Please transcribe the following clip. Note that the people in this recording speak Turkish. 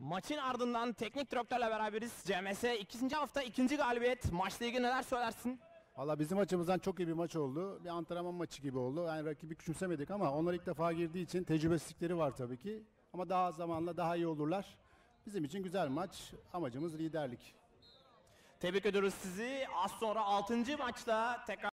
Maçın ardından teknik direktörle beraberiz. CMS ikinci hafta ikinci galibiyet. Maçla ilgili neler söylersin? Valla bizim açımızdan çok iyi bir maç oldu. Bir antrenman maçı gibi oldu. Yani rakibi küçümsemedik ama onlar ilk defa girdiği için tecrübesizlikleri var tabii ki. Ama daha zamanla daha iyi olurlar. Bizim için güzel maç. Amacımız liderlik. Tebrik ediyoruz sizi. Az sonra 6. maçta tekrar